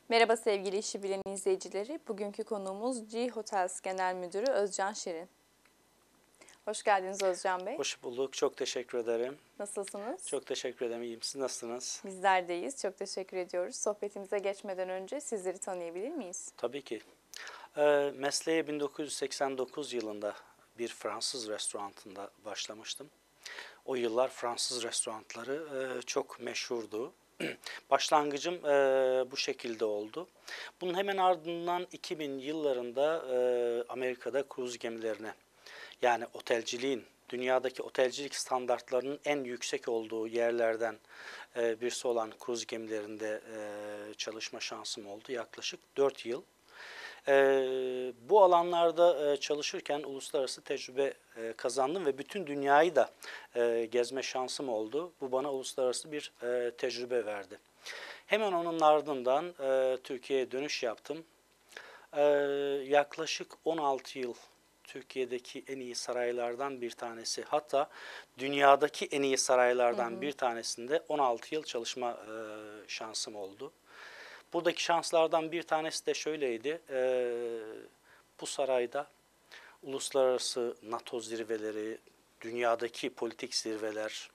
Merhaba sevgili İşi Bilen izleyicileri. Bugünkü konuğumuz G Hotels Genel Müdürü Özcan Şirin. Hoş geldiniz Özcan Bey. Hoş bulduk. Çok teşekkür ederim. Nasılsınız? Çok teşekkür ederim. İyiyim. Siz nasılsınız? Bizler de iyiyiz. Çok teşekkür ediyoruz. Sohbetimize geçmeden önce sizleri tanıyabilir miyiz? Tabii ki. Mesleğe 1989 yılında bir Fransız restoranında başlamıştım. O yıllar Fransız restoranları çok meşhurdu. Başlangıcım bu şekilde oldu. Bunun hemen ardından 2000 yıllarında Amerika'da kruz gemilerine, yani otelciliğin, dünyadaki otelcilik standartlarının en yüksek olduğu yerlerden birisi olan kruz gemilerinde çalışma şansım oldu. Yaklaşık 4 yıl. Bu alanlarda çalışırken uluslararası tecrübe kazandım ve bütün dünyayı da gezme şansım oldu. Bu bana uluslararası bir tecrübe verdi. Hemen onun ardından Türkiye'ye dönüş yaptım. Yaklaşık 16 yıl Türkiye'deki en iyi saraylardan bir tanesi, hatta dünyadaki en iyi saraylardan bir tanesinde 16 yıl çalışma şansım oldu. Buradaki şanslardan bir tanesi de şöyleydi. Bu sarayda uluslararası NATO zirveleri, dünyadaki politik zirveler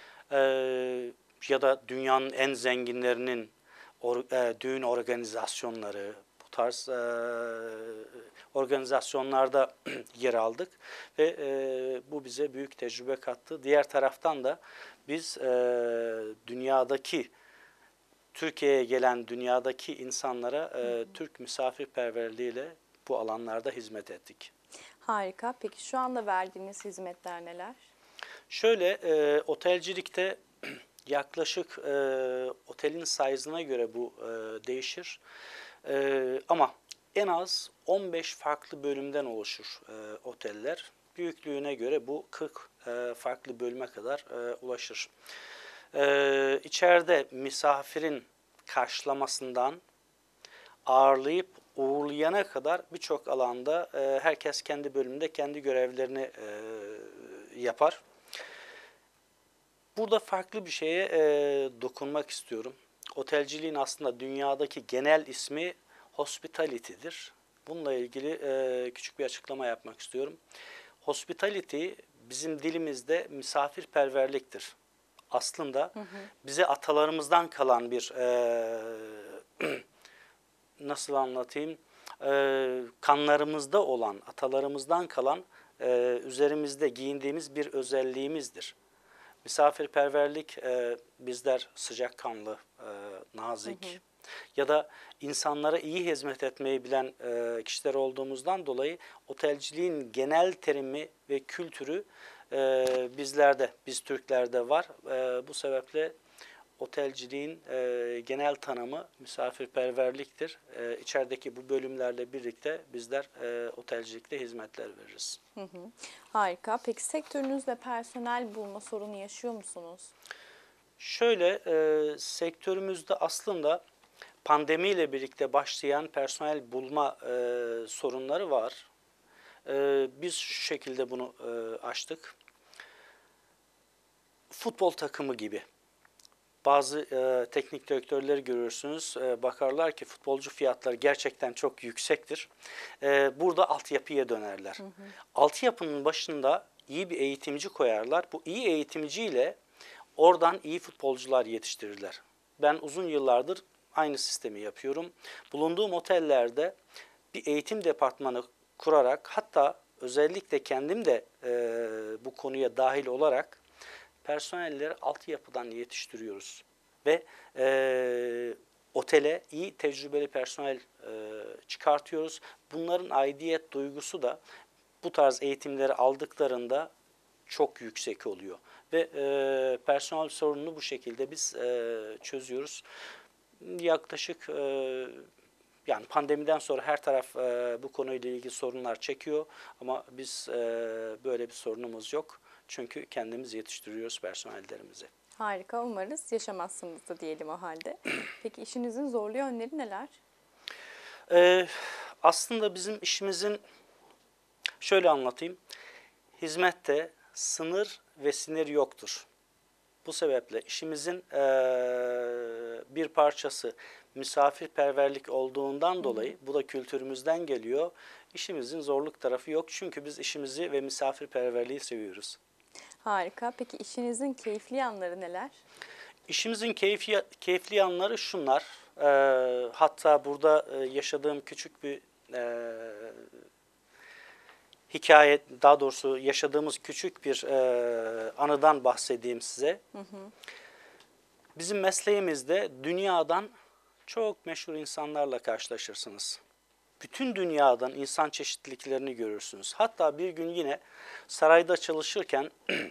ya da dünyanın en zenginlerinin düğün organizasyonları, bu tarz organizasyonlarda yer aldık ve bu bize büyük tecrübe kattı. Diğer taraftan da biz dünyadaki, Türkiye'ye gelen dünyadaki insanlara Türk misafirperverliğiyle bu alanlarda hizmet ettik. Harika. Peki şu anda verdiğiniz hizmetler neler? Şöyle, otelcilikte yaklaşık otelin size'ına göre bu değişir. Ama en az 15 farklı bölümden oluşur oteller. Büyüklüğüne göre bu 40 farklı bölüme kadar ulaşır. İçeride misafirin karşılamasından ağırlayıp uğurlayana kadar birçok alanda herkes kendi bölümünde kendi görevlerini yapar. Burada farklı bir şeye dokunmak istiyorum. Otelciliğin aslında dünyadaki genel ismi hospitality'dir. Bununla ilgili küçük bir açıklama yapmak istiyorum. Hospitality bizim dilimizde misafirperverliktir. Aslında bize atalarımızdan kalan bir nasıl anlatayım, kanlarımızda olan, atalarımızdan kalan üzerimizde giyindiğimiz bir özelliğimizdir. Misafirperverlik, bizler sıcakkanlı, nazik ya da insanlara iyi hizmet etmeyi bilen kişiler olduğumuzdan dolayı otelciliğin genel terimi ve kültürü bizlerde, biz Türklerde var. Bu sebeple otelciliğin genel tanımı misafirperverliktir. İçerideki bu bölümlerle birlikte bizler otelcilikte hizmetler veririz. Harika. Peki sektörünüzde personel bulma sorunu yaşıyor musunuz? Şöyle, sektörümüzde aslında pandemiyle birlikte başlayan personel bulma sorunları var. Biz şu şekilde bunu aştık. Futbol takımı gibi. Bazı teknik direktörleri görürsünüz, bakarlar ki futbolcu fiyatları gerçekten çok yüksektir. Burada altyapıya dönerler. Altyapının başında iyi bir eğitimci koyarlar. Bu iyi eğitimciyle oradan iyi futbolcular yetiştirirler. Ben uzun yıllardır aynı sistemi yapıyorum. Bulunduğum otellerde bir eğitim departmanı kurarak, hatta özellikle kendim de bu konuya dahil olarak personelleri altyapıdan yetiştiriyoruz. Ve otele iyi tecrübeli personel çıkartıyoruz. Bunların aidiyet duygusu da bu tarz eğitimleri aldıklarında çok yüksek oluyor. Ve personel sorununu bu şekilde biz çözüyoruz. Yaklaşık yani pandemiden sonra her taraf bu konuyla ilgili sorunlar çekiyor. Ama biz böyle bir sorunumuz yok. Çünkü kendimiz yetiştiriyoruz personellerimizi. Harika. Umarız yaşamazsınız da diyelim o halde. Peki işinizin zorlu yönleri neler? Aslında bizim işimizin, şöyle anlatayım, hizmette sınır ve sinir yoktur. Bu sebeple işimizin bir parçası misafirperverlik olduğundan dolayı, bu da kültürümüzden geliyor. İşimizin zorluk tarafı yok çünkü biz işimizi ve misafirperverliği seviyoruz. Harika. Peki işinizin keyifli yanları neler? İşimizin keyifli yanları şunlar. Hatta burada yaşadığım küçük bir hikaye, daha doğrusu yaşadığımız küçük bir anıdan bahsedeyim size. Bizim mesleğimizde dünyadan çok meşhur insanlarla karşılaşırsınız. Bütün dünyadan insan çeşitliliklerini görürsünüz. Hatta bir gün yine sarayda çalışırken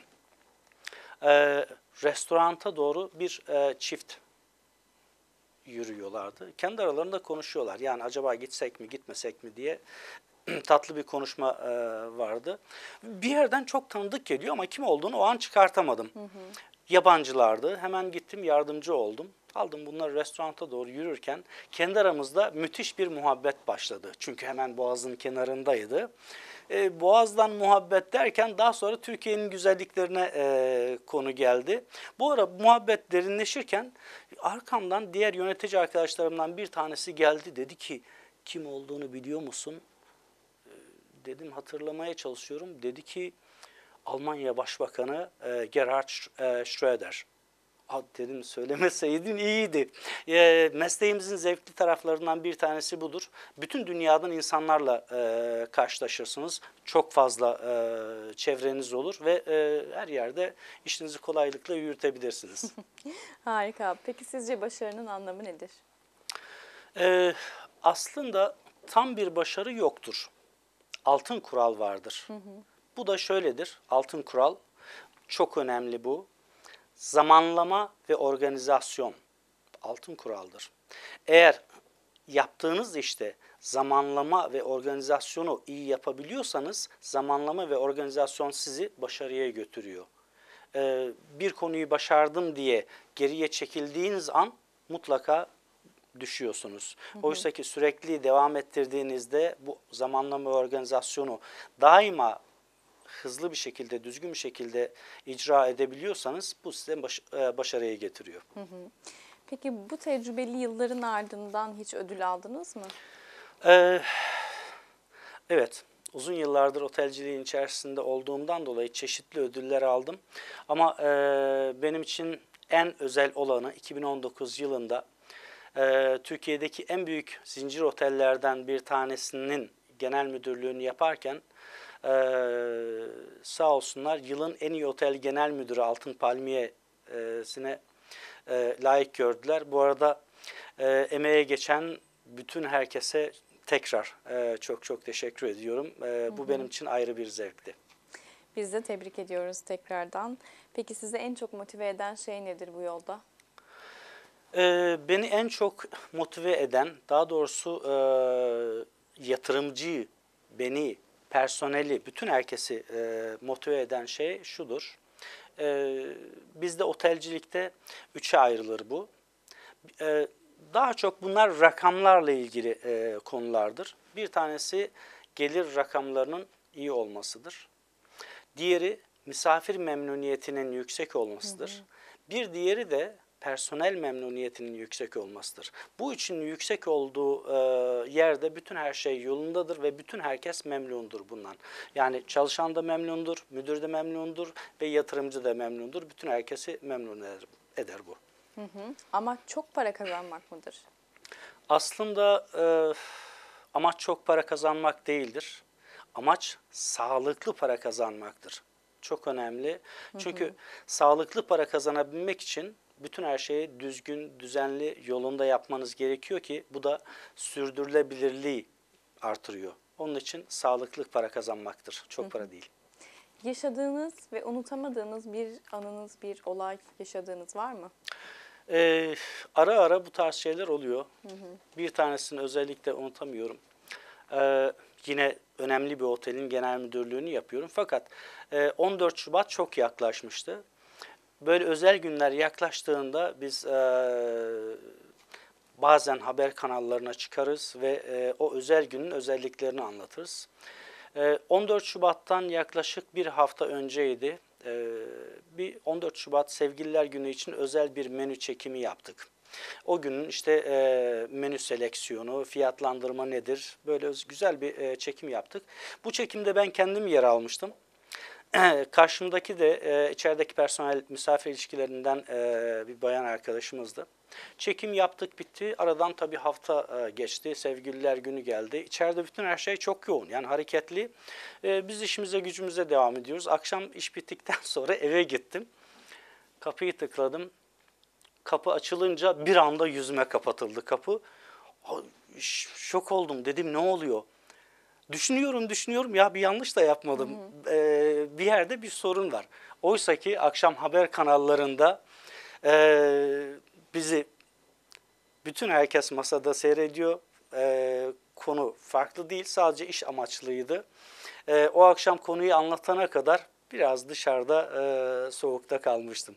restoranta doğru bir çift yürüyorlardı. Kendi aralarında konuşuyorlar. Yani acaba gitsek mi gitmesek mi diye tatlı bir konuşma vardı. Bir yerden çok tanıdık geliyor ama kim olduğunu o an çıkartamadım. Yabancılardı. Hemen gittim, yardımcı oldum. Aldım bunları, restoranta doğru yürürken kendi aramızda müthiş bir muhabbet başladı. Çünkü hemen Boğaz'ın kenarındaydı. Boğaz'dan muhabbet derken daha sonra Türkiye'nin güzelliklerine konu geldi. Bu ara muhabbet derinleşirken arkamdan diğer yönetici arkadaşlarımdan bir tanesi geldi. Dedi ki, kim olduğunu biliyor musun? Dedim, hatırlamaya çalışıyorum. Dedi ki, Almanya Başbakanı Gerhard Schröder. Dedim, söylemeseydin iyiydi. Mesleğimizin zevkli taraflarından bir tanesi budur. Bütün dünyadan insanlarla karşılaşırsınız. Çok fazla çevreniz olur ve her yerde işinizi kolaylıkla yürütebilirsiniz. Harika. Peki sizce başarının anlamı nedir? Aslında tam bir başarı yoktur. Altın kural vardır. Bu da şöyledir. Altın kural çok önemli bu. Zamanlama ve organizasyon altın kuraldır. Eğer yaptığınız işte zamanlama ve organizasyonu iyi yapabiliyorsanız zamanlama ve organizasyon sizi başarıya götürüyor. Bir konuyu başardım diye geriye çekildiğiniz an mutlaka düşüyorsunuz. Oysa ki sürekli devam ettirdiğinizde bu zamanlama ve organizasyonu daima hızlı bir şekilde, düzgün bir şekilde icra edebiliyorsanız bu size başarıya getiriyor. Peki bu tecrübeli yılların ardından hiç ödül aldınız mı? Evet, uzun yıllardır otelciliğin içerisinde olduğumdan dolayı çeşitli ödüller aldım. Ama benim için en özel olanı 2019 yılında Türkiye'deki en büyük zincir otellerden bir tanesinin genel müdürlüğünü yaparken sağ olsunlar yılın en iyi otel genel müdürü Altın Palmiye'sine layık gördüler. Bu arada emeğe geçen bütün herkese tekrar çok çok teşekkür ediyorum. Bu benim için ayrı bir zevkti. Biz de tebrik ediyoruz tekrardan. Peki sizi en çok motive eden şey nedir bu yolda? Beni en çok motive eden, daha doğrusu yatırımcıyı, beni, personeli, bütün herkesi motive eden şey şudur. Bizde otelcilikte üçe ayrılır bu. Daha çok bunlar rakamlarla ilgili konulardır. Bir tanesi gelir rakamlarının iyi olmasıdır. Diğeri misafir memnuniyetinin yüksek olmasıdır. Bir diğeri de personel memnuniyetinin yüksek olmasıdır. Bu üçün yüksek olduğu yerde bütün her şey yolundadır ve bütün herkes memnundur bundan. Yani çalışan da memnundur, müdür de memnundur ve yatırımcı da memnundur. Bütün herkesi memnun eder bu. Amaç çok para kazanmak mıdır? Aslında amaç çok para kazanmak değildir. Amaç sağlıklı para kazanmaktır. Çok önemli. Çünkü sağlıklı para kazanabilmek için bütün her şeyi düzgün, düzenli, yolunda yapmanız gerekiyor ki bu da sürdürülebilirliği artırıyor. Onun için sağlıklı para kazanmaktır. Çok para değil. Yaşadığınız ve unutamadığınız bir anınız, bir olay yaşadığınız var mı? Ara ara bu tarz şeyler oluyor. Bir tanesini özellikle unutamıyorum. Yine önemli bir otelin genel müdürlüğünü yapıyorum. Fakat 14 Şubat çok yaklaşmıştı. Böyle özel günler yaklaştığında biz bazen haber kanallarına çıkarız ve o özel günün özelliklerini anlatırız. 14 Şubat'tan yaklaşık bir hafta önceydi. Bir 14 Şubat Sevgililer Günü için özel bir menü çekimi yaptık. O günün işte menü seleksiyonu, fiyatlandırma nedir? Böyle güzel bir çekim yaptık. Bu çekimde ben kendim yer almıştım. Karşımdaki de içerideki personel misafir ilişkilerinden bir bayan arkadaşımızdı. Çekim yaptık, bitti. Aradan tabii hafta geçti. Sevgililer günü geldi. İçeride bütün her şey çok yoğun. Yani hareketli. Biz işimize gücümüze devam ediyoruz. Akşam iş bittikten sonra eve gittim. Kapıyı tıkladım. Kapı açılınca bir anda yüzüme kapatıldı kapı. Şok oldum. Dedim ne oluyor? Düşünüyorum ya bir yanlış da yapmadım. Bir yerde bir sorun var. Oysa ki akşam haber kanallarında bizi bütün herkes masada seyrediyor. Konu farklı değil, sadece iş amaçlıydı. O akşam konuyu anlatana kadar biraz dışarıda soğukta kalmıştım.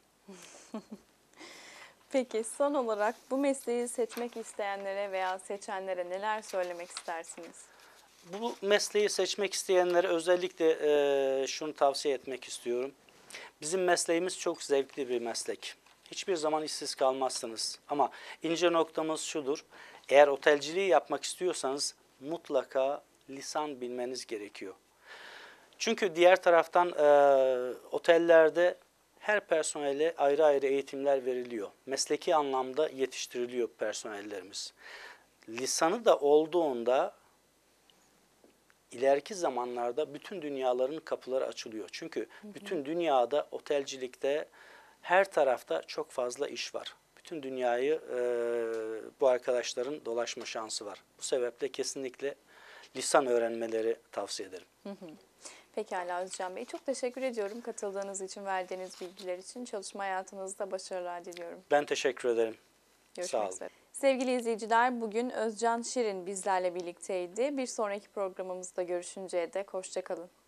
Peki son olarak bu mesleği seçmek isteyenlere veya seçenlere neler söylemek istersiniz? Bu mesleği seçmek isteyenlere özellikle şunu tavsiye etmek istiyorum. Bizim mesleğimiz çok zevkli bir meslek. Hiçbir zaman işsiz kalmazsınız. Ama ince noktamız şudur. Eğer otelciliği yapmak istiyorsanız mutlaka lisan bilmeniz gerekiyor. Çünkü diğer taraftan otellerde her personele ayrı ayrı eğitimler veriliyor. Mesleki anlamda yetiştiriliyor personellerimiz. Lisanı da olduğunda ileriki zamanlarda bütün dünyaların kapıları açılıyor. Çünkü bütün dünyada otelcilikte her tarafta çok fazla iş var. Bütün dünyayı bu arkadaşların dolaşma şansı var. Bu sebeple kesinlikle lisan öğrenmeleri tavsiye ederim. Pekala Özcan Bey. Çok teşekkür ediyorum katıldığınız için, verdiğiniz bilgiler için. Çalışma hayatınızda başarılar diliyorum. Ben teşekkür ederim. Sağ Görüşmek olun. üzere. Sevgili izleyiciler, bugün Özcan Şirin bizlerle birlikteydi. Bir sonraki programımızda görüşünceye dek hoşça kalın.